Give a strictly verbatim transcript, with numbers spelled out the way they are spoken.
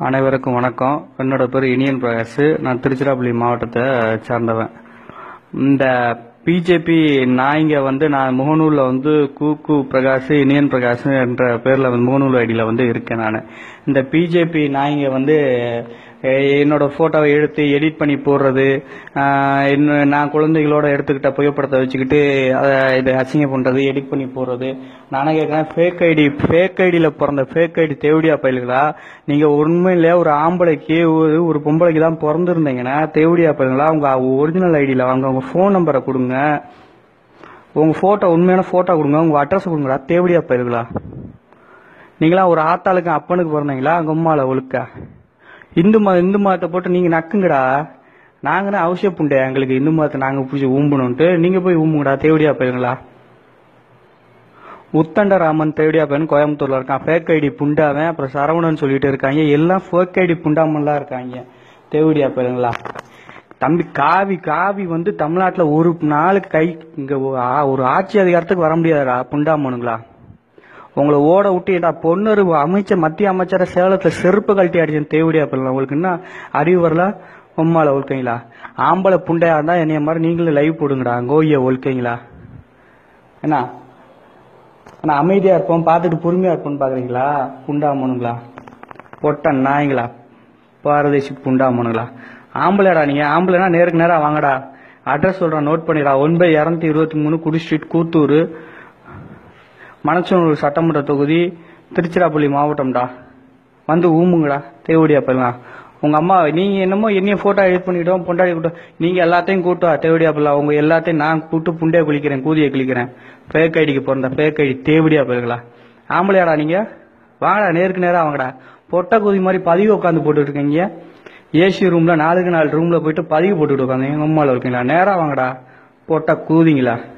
அனைவருக்கும் வணக்கம். என்னோட பேர் இனியன் பிரகாஷ். நான் திருச்சிராப்பள்ளி மாவட்டத்தை சார்ந்தவன். இந்த பிஜேபி நாய்ங்க வந்து நான் முகநூலில் வந்து கூக்கு பிரகாஷ் இனியன் பிரகாஷ் என்ற பேரில் வந்து முகநூல் ஐடியில் வந்து இருக்கேன். நான் இந்த பிஜேபி நாய்ங்க வந்து என்னோட ஃபோட்டோவை எடுத்து எடிட் பண்ணி போடுறது, இன்னும் நான் குழந்தைகளோட எடுத்துக்கிட்ட புகைப்படத்தை வச்சுக்கிட்டு அதை இதை அசிங்கம் பண்ணுறது, எடிட் பண்ணி போடுறது. நானே கேட்குறேன், ஃபேக் ஐடி ஃபேக் ஐடியில் பிறந்த ஃபேக் ஐடி தேவடியா பயில்களா? நீங்கள் உண்மையிலே ஒரு ஆம்பளைக்கு ஒரு ஒரு பொம்பளைக்கு தான் பிறந்திருந்தீங்கன்னா தேவடியா பயில்களா? உங்கள் ஒரிஜினல் ஐடியில் வாங்க, உங்கள் ஃபோன் நம்பரை கொடுங்க, உங்கள் ஃபோட்டோ உண்மையான ஃபோட்டோ கொடுங்க, உங்கள் அட்ரஸ் கொடுங்கடா தேவடியா பயில்களா? நீங்களாம் ஒரு ஆத்தாளுக்கு அப்பனுக்கு பிறந்தீங்களா? உங்கள் அம்மாவில் ஒழுக்க இந்து மத இந்து மதத்தை போட்டு நீங்க நக்குங்கடா. நாங்கன்னா அவசியம் புண்டே எங்களுக்கு இந்து மதத்தை நாங்க பிடிச்சி ஊம்பணும்ட்டு நீங்க போய் ஊம்புங்கடா தேவடியா பயிலுங்களா? உத்தண்டராமன் தேவடியா பையன் கோயம்புத்தூர்ல இருக்கான். ஃபேக் ஐடி புண்டாவன், அப்புறம் சரவணன் சொல்லிட்டு இருக்காங்க. எல்லாம் ஃபேக் ஐடி புண்டாமன்லாம் இருக்காங்க. தேவடியா பயிலுங்களா? தம்பி காவி காவி வந்து தமிழ்நாட்டுல ஒரு நாளுக்கு கை இங்க ஒரு ஆட்சி அதிகாரத்துக்கு வர முடியாதுடா புண்டாமனுங்களா. உங்களை ஓட விட்டு பொண்ணு அமைச்சர் மத்திய அமைச்சரை சேலத்துல செருப்பு கழட்டி அடிச்சேன் தேவடியா பண்ணலாம். உங்களுக்கு என்ன அறிவு வரல? உம்மால ஒழுக்கைங்களா? ஆம்பளை புண்டையா இருந்தா என்னைய மாதிரி நீங்களும் லைவ் போடுங்கடா கோய ஒழுக்கைங்களா? என்ன ஆனா அமைதியா இருப்போம், பார்த்துட்டு பொறுமையா இருப்போம்னு பாக்குறீங்களா? புண்டாமனுங்களா, பொட்ட நாய்ங்களா, பாரதேசி புண்டாமனுங்களா? ஆம்பளைடா நீங்க. ஆம்பளைனா நேருக்கு நேரா வாங்கடா. அட்ரஸ் சொல்றேன், நோட் பண்ணிடா. ஒன்பது இருநூத்தி இருபத்தி மூணு குடி ஸ்ட்ரீட், கூத்தூர், மணச்சனூர் சட்டமன்ற தொகுதி, திருச்சிராப்பள்ளி மாவட்டம்டா. வந்து ஊம்புங்கடா தேவடியா பயிலாம். உங்க அம்மா நீங்க என்னமோ என்னைய போட்டோ எடிட் பண்ணிக்கிட்டோம் பொண்டாடி கூட்டம், நீங்க எல்லாத்தையும் கூட்டா தேவடியா பயிலாம். உங்க எல்லாத்தையும் நான் கூட்டு புண்டையை குளிக்கிறேன், கூதியை குளிக்கிறேன். ஃபேக் ஐடிக்கு பிறந்த ஃபேக் ஐடி தேவடியா பயில்களா? ஆம்பளையாடா நீங்க? வாங்கடா, நேருக்கு நேரம் வாங்கடா. பொட்டை கூதி மாதிரி பதிவு உட்காந்து போட்டுட்டு இருக்கீங்க. ஏசி ரூம்ல நாலுக்கு நாலு ரூம்ல போயிட்டு பதிவு போட்டுட்டு உட்காந்து எங்க அம்மாவில் இருக்கீங்களா? நேரா வாங்கடா பொட்டை கூதிங்களா?